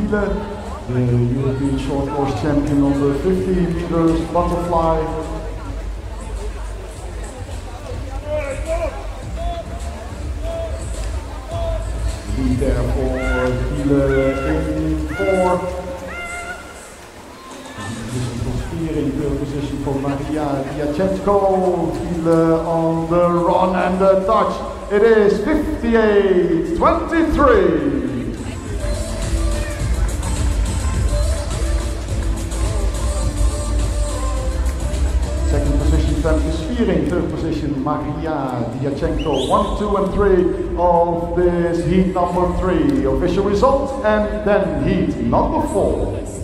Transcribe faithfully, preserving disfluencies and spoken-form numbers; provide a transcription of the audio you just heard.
Thiele, the European short course champion on the fifty meters butterfly. Lead there for Thiele in four. Position for steering, third position for Maria Diachenko. Thiele on the run and the touch. It is fifty-eight twenty-three. Second position, Femke Spiering. Third position, Maria Diachenko. One, two, and three of this heat number three. Official results, and then heat number four.